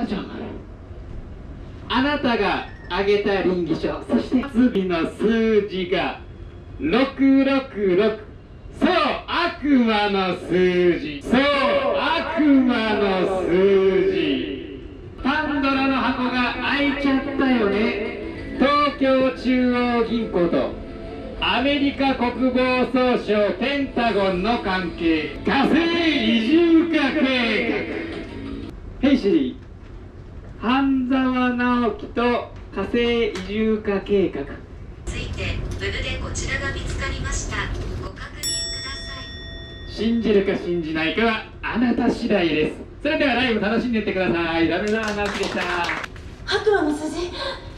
女、あなたが挙げた稟議書、そして次の数字が666。そう、悪魔の数字。そう、悪魔の数字。パンドラの箱が開いちゃったよね。東京中央銀行とアメリカ国防総省ペンタゴンの関係、火星移住化計画。ヘイシリー、半沢直樹と火星移住化計画ついてウェブでこちらが見つかりました。ご確認ください。 信じるか信じないかはあなた次第です。それではライブ楽しんでいってください。ダメだ、ナオキでした。 白馬の数字